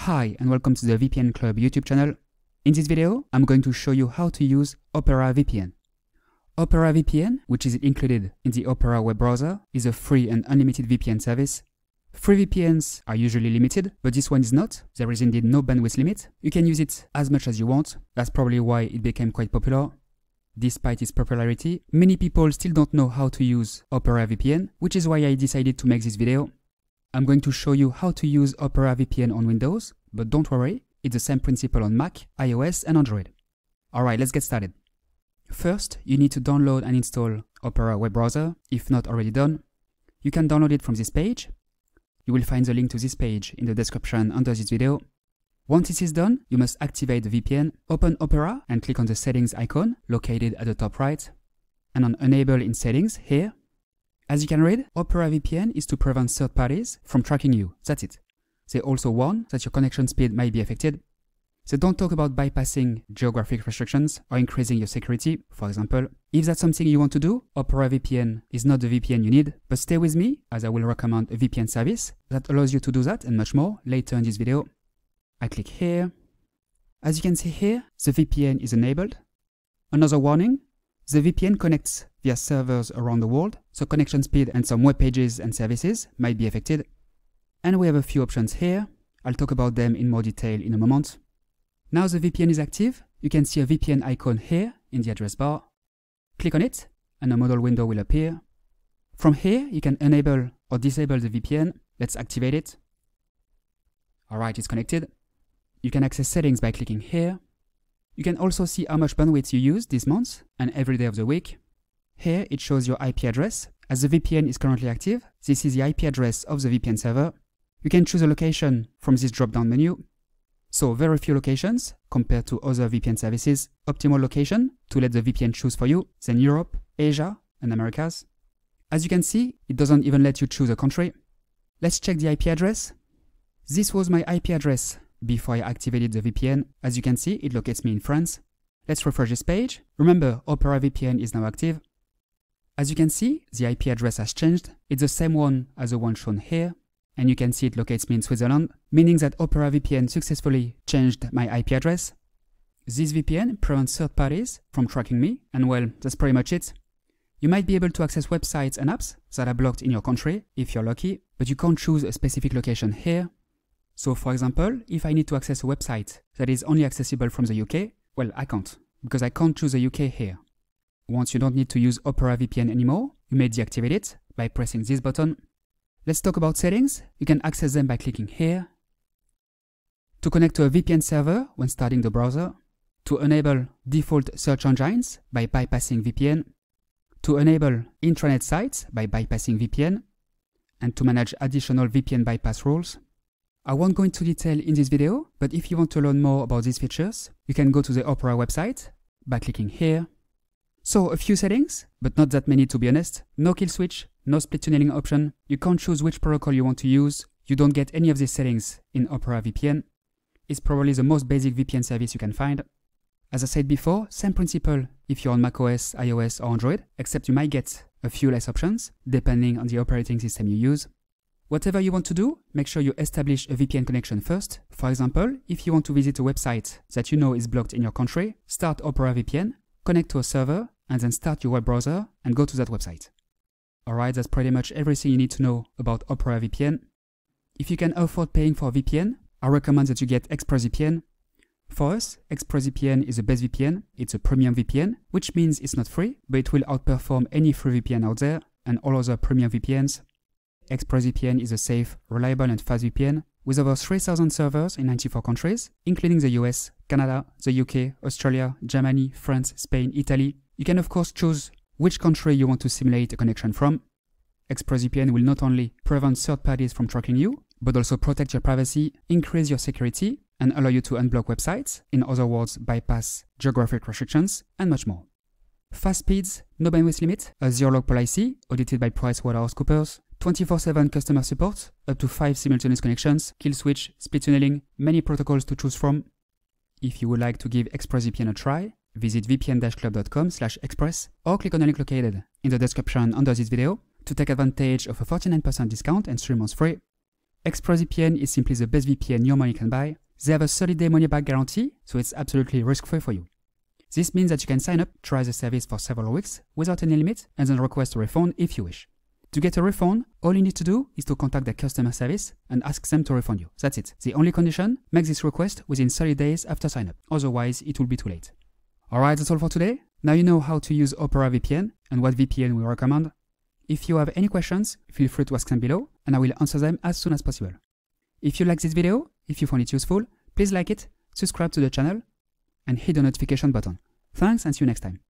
Hi and welcome to the VPN Club YouTube channel. In this video, I'm going to show you how to use Opera VPN. Opera VPN, which is included in the Opera web browser, is a free and unlimited VPN service. Free VPNs are usually limited, but this one is not. There is indeed no bandwidth limit. You can use it as much as you want. That's probably why it became quite popular. Despite its popularity, many people still don't know how to use Opera VPN, which is why I decided to make this video. I'm going to show you how to use Opera VPN on Windows, but don't worry, it's the same principle on Mac, iOS and Android. Alright, let's get started. First, you need to download and install Opera web browser, if not already done. You can download it from this page. You will find the link to this page in the description under this video. Once this is done, you must activate the VPN, open Opera and click on the settings icon located at the top right, and on Enable in Settings here. As you can read, Opera VPN is to prevent third parties from tracking you. That's it. They also warn that your connection speed might be affected. They don't talk about bypassing geographic restrictions or increasing your security, for example. If that's something you want to do, Opera VPN is not the VPN you need, but stay with me as I will recommend a VPN service that allows you to do that and much more later in this video. I click here. As you can see here, the VPN is enabled. Another warning, the VPN connects via servers around the world, so connection speed and some web pages and services might be affected. And we have a few options here. I'll talk about them in more detail in a moment. Now the VPN is active, you can see a VPN icon here in the address bar. Click on it and a modal window will appear. From here, you can enable or disable the VPN. Let's activate it. Alright, it's connected. You can access settings by clicking here. You can also see how much bandwidth you use this month and every day of the week. Here it shows your IP address. As the VPN is currently active, this is the IP address of the VPN server. You can choose a location from this drop-down menu. So very few locations compared to other VPN services. Optimal location to let the VPN choose for you, then Europe, Asia and Americas. As you can see, it doesn't even let you choose a country. Let's check the IP address. This was my IP address before I activated the VPN. As you can see, it locates me in France. Let's refresh this page. Remember, Opera VPN is now active. As you can see, the IP address has changed. It's the same one as the one shown here. And you can see it locates me in Switzerland, meaning that Opera VPN successfully changed my IP address. This VPN prevents third parties from tracking me, and well, that's pretty much it. You might be able to access websites and apps that are blocked in your country, if you're lucky, but you can't choose a specific location here. So for example, if I need to access a website that is only accessible from the UK, well, I can't, because I can't choose the UK here. Once you don't need to use Opera VPN anymore, you may deactivate it by pressing this button. Let's talk about settings. You can access them by clicking here. To connect to a VPN server when starting the browser. To enable default search engines by bypassing VPN. To enable intranet sites by bypassing VPN. And to manage additional VPN bypass rules. I won't go into detail in this video, but if you want to learn more about these features, you can go to the Opera website by clicking here. So a few settings, but not that many to be honest. No kill switch, no split tunneling option. You can't choose which protocol you want to use. You don't get any of these settings in Opera VPN. It's probably the most basic VPN service you can find. As I said before, same principle if you're on macOS, iOS or Android, except you might get a few less options depending on the operating system you use. Whatever you want to do, make sure you establish a VPN connection first. For example, if you want to visit a website that you know is blocked in your country, start Opera VPN, connect to a server, and then start your web browser and go to that website. Alright, that's pretty much everything you need to know about Opera VPN. If you can afford paying for VPN, I recommend that you get ExpressVPN. For us, ExpressVPN is the best VPN. It's a premium VPN, which means it's not free, but it will outperform any free VPN out there and all other premium VPNs. ExpressVPN is a safe, reliable and fast VPN with over 3,000 servers in 94 countries, including the US, Canada, the UK, Australia, Germany, France, Spain, Italy. You can of course choose which country you want to simulate a connection from. ExpressVPN will not only prevent third parties from tracking you, but also protect your privacy, increase your security, and allow you to unblock websites, in other words, bypass geographic restrictions, and much more. Fast speeds, no bandwidth limit, a zero-log policy, audited by PricewaterhouseCoopers, 24/7 customer support, up to 5 simultaneous connections, kill switch, split tunneling, many protocols to choose from. If you would like to give ExpressVPN a try, visit vpn-club.com/express or click on the link located in the description under this video to take advantage of a 49% discount and 3 months free. ExpressVPN is simply the best VPN your money can buy. They have a 30-day money-back guarantee, so it's absolutely risk-free for you. This means that you can sign up, try the service for several weeks without any limit, and then request a refund if you wish. To get a refund, all you need to do is to contact the customer service and ask them to refund you. That's it. The only condition, make this request within 30 days after sign up. Otherwise, it will be too late. Alright, that's all for today. Now you know how to use Opera VPN and what VPN we recommend. If you have any questions, feel free to ask them below, and I will answer them as soon as possible. If you like this video, if you found it useful, please like it, subscribe to the channel, and hit the notification button. Thanks, and see you next time.